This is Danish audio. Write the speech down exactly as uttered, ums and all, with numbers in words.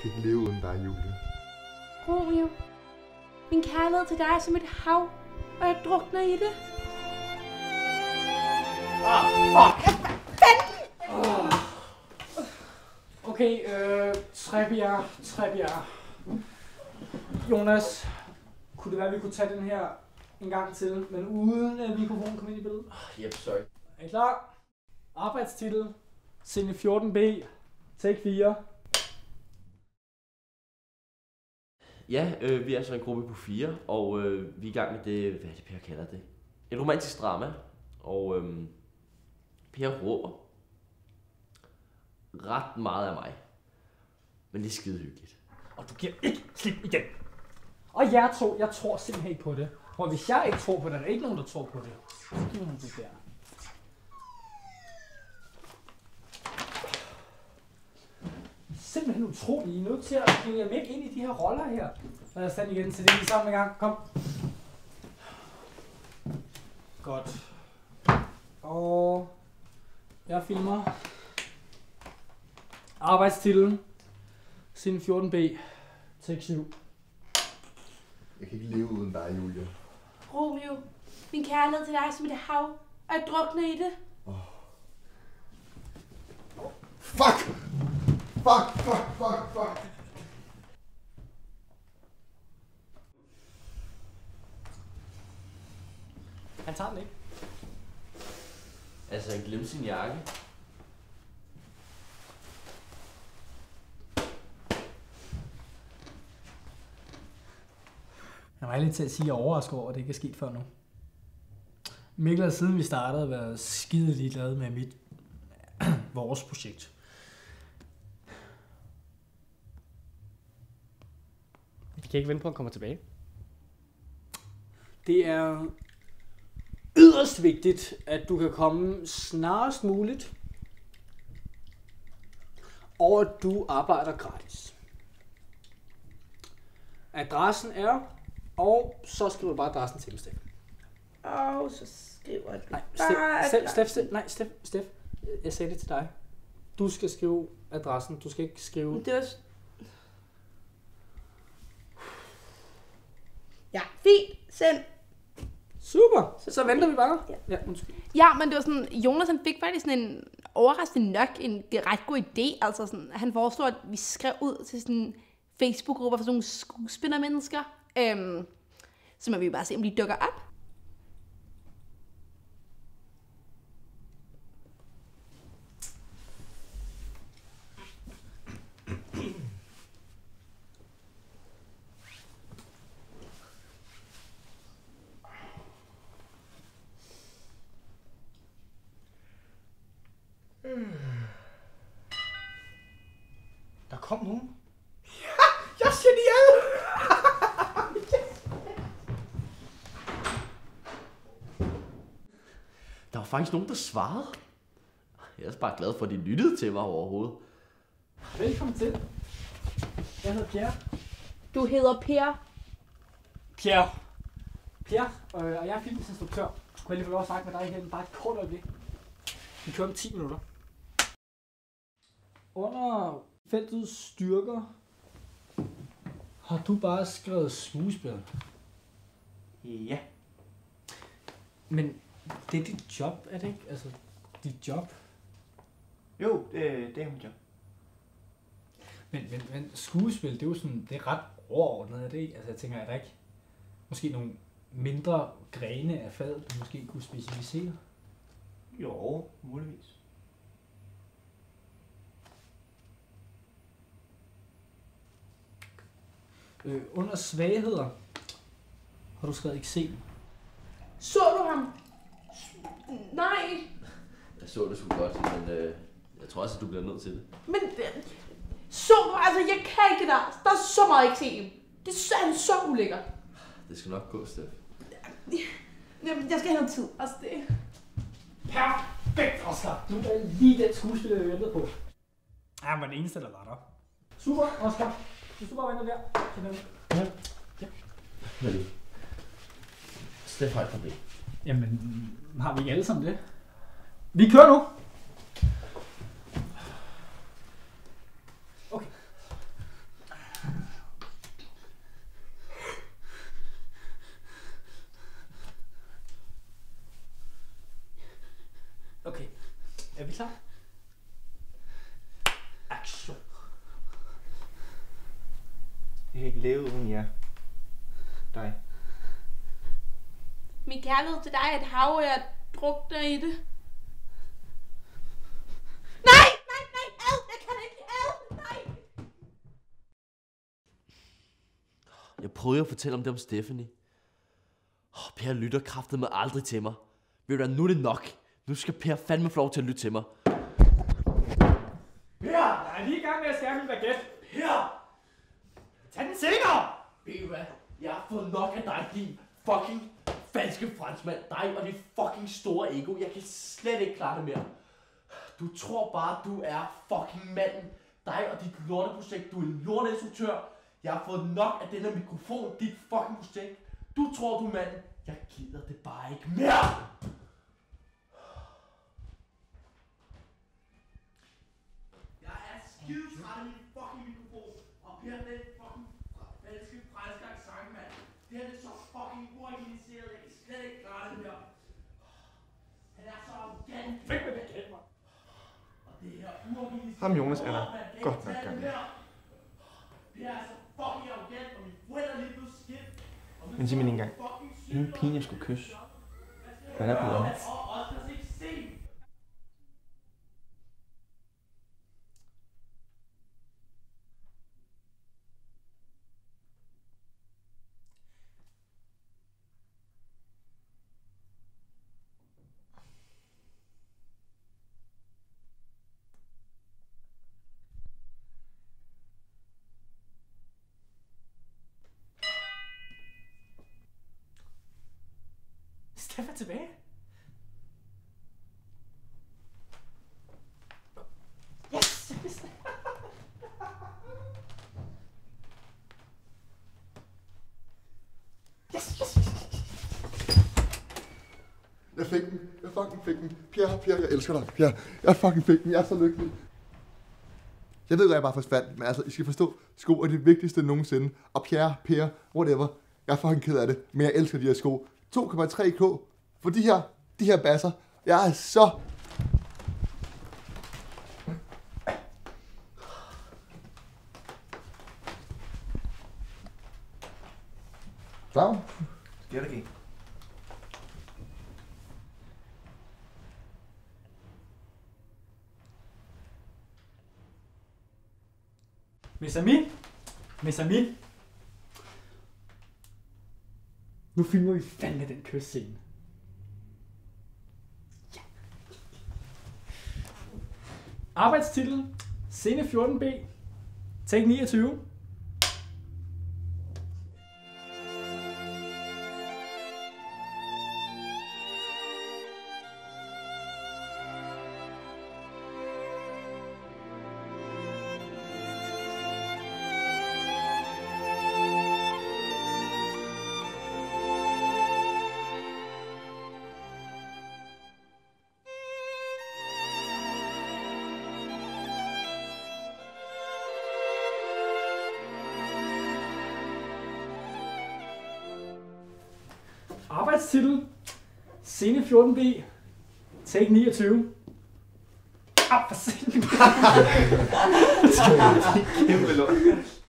kan ikke leve uden dig, Julie. Romeo, min kærlighed til dig er som et hav, og jeg drukner i det. Ah, fuck! Oh. Okay, øh, Trebjerg, Trebjerg. Jonas, kunne det være, at vi kunne tage den her en gang til, men uden at mikrofonen kommer ind i billedet? Yep, sorry. Er I klar? Arbejdstitel, scene fjorten B, take fire. Ja, øh, vi er så en gruppe på fire, og øh, vi er i gang med det, hvad er det Per kalder det? Et romantisk drama, og øh, Per råber ret meget af mig, men det er skide hyggeligt. Og du giver ikke slip igen. Og jeg to, jeg tror simpelthen ikke på det. For hvis jeg ikke tror på det, er der ikke nogen, der tror på det. Så giver man det der. Simpelthen utroligt. I er nødt til at give jer med ind i de her roller her. Lad os stand igen, så det er lige sammen i gang. Kom. Godt. Og jeg filmer. Arbejdstitlen. Scene fjorten B. Take syv. Jeg kan ikke leve uden dig, Julie. Romeo, min kærlighed til dig er som et hav, og jeg drukner i det. Oh. Fuck! Fuck, fuck, fuck, fuck! Han tager den ikke. Altså, han glemte sin jakke. Jeg var lidt til at sige, at jeg er overrasket over, at det ikke er sket før nu. Mikkel har siden vi startede været skide ligeglad med mit, vores projekt. Vi kan ikke vente på, at han kommer tilbage. Det er yderst vigtigt, at du kan komme snarest muligt, og at du arbejder gratis. Adressen er, og så skriver du bare adressen til mig, Steff. Og så skriver du Nej, bare... Steff, Steff, Steff, nej, Steff, Steff, jeg sagde det til dig. Du skal skrive adressen, du skal ikke skrive... Det var... Ja, fint. Send. Super, så, så venter vi bare. Ja. Ja, undskyld. Ja, men det var sådan, Jonas han fik faktisk sådan en overraskende nok en ret god idé. Altså sådan, han foreslog, at vi skrev ud til sådan en Facebook-gruppe for sådan nogle skuespillermennesker. Øhm, så må vi bare se, om de dukker op. Der kom nogen. Ja, jeg er genial! Der var faktisk nogen, der svarede. Jeg er bare glad for, at de lyttede til mig overhovedet. Velkommen til. Jeg hedder Pierre. Du hedder Per. Pierre. Pierre, øh, og jeg er filminstruktør. Kunne jeg lige få lov at snakke med dig igen bare et kort øjeblik? Vi kører om ti minutter. Under feltets styrker har du bare skrevet skuespil. Ja. Men det er dit job, er det ikke? Altså, dit job. Jo, det, det er mit job. Men, men, men skuespil, det er jo sådan, det er ret overordnet, er det ikke? Altså, jeg tænker, er der ikke måske nogle mindre grene af faget, du måske kunne specificere? Jo, muligvis. Øh, under svagheder har du skrevet eksem. Så du ham? Nej. Jeg så det sgu godt, men øh, jeg tror også, at du bliver nødt til det. Men øh, så du, altså jeg kan ikke det der. Der er så meget eksem. Det er så, han er så ulækker. Det skal nok gå, Steff. Jamen, jeg skal have noget tid. Altså det... Perfekt, Oscar! Du er lige den skuespiller, jeg ventede på. Ja, han var den eneste, der var der. Super, Oscar. Hvis du bare venter der. Ja. Ja. Hvad er det? Steff har et problem. Jamen, har vi ikke alle sammen det? Vi kører nu! Okay. klar? Aktion. Jeg kan ikke leve uden jer. Dig. Min kærlighed til dig er et hav, og jeg drukner i det. Nej! Nej, nej! Ad! Jeg kan ikke! Ad! Nej! Jeg prøvede at fortælle om det om Stephanie. Oh, Per lytter kraftedeme aldrig til mig. Ved du hvad, nu er det nok. Nu skal Per fandme få lov til at lytte til mig. Per! Jeg er lige i gang med at skære min baguette. Per! Tag den sikker! Ved du hvad, jeg har fået nok af dig, din fucking falske franskmand. Dig og dit fucking store ego. Jeg kan slet ikke klare det mere. Du tror bare, du er fucking manden. Dig og dit lorteprojekt. Du er en lorteinstruktør. Jeg har fået nok af denne mikrofon, dit fucking projekt. Du tror, du er manden. Jeg gider det bare ikke mere. Jeg er skidetræt af min fucking mikrofon. Og Per, den fucking falske franske accent, mand. Det er det så fucking uorganiseret. Jeg kan slet ikke klare det mere. Han er så arrogant. Fik med baguette, mand. Og det her uorganiseret. Ham Jonas er der godt nok gang i. Det er så fucking arrogant, og min forældre lige blevet skidt. Men sig mig en gang. Ingen pige, jeg skulle kysse. Hvad er blevet om? Og Oscars ikke se. Steff er tilbage. Yes! Yes! Yes, yes, yes. Jeg fik den. Jeg fucking fik den. Pierre, Pierre, jeg elsker dig. Pierre, jeg fucking fik den. Jeg er så lykkelig. Jeg ved, at jeg bare forsvandt, men altså, I skal forstå, sko er det vigtigste nogensinde. Og Pierre, Per, whatever. Jeg er fucking ked af det, men jeg elsker de her sko. to komma tre K for de her, de her basser. Jeg er så... Klar? Skal der gik? Mes amis, mes amis. Nu filmer vi fandme den kysscene. Ja. Arbejdstitel, scene fjorten B, take niogtyve. Arbejdstitel, scene fjorten B, take niogtyve. Ah, for sent. Kæmpe lort.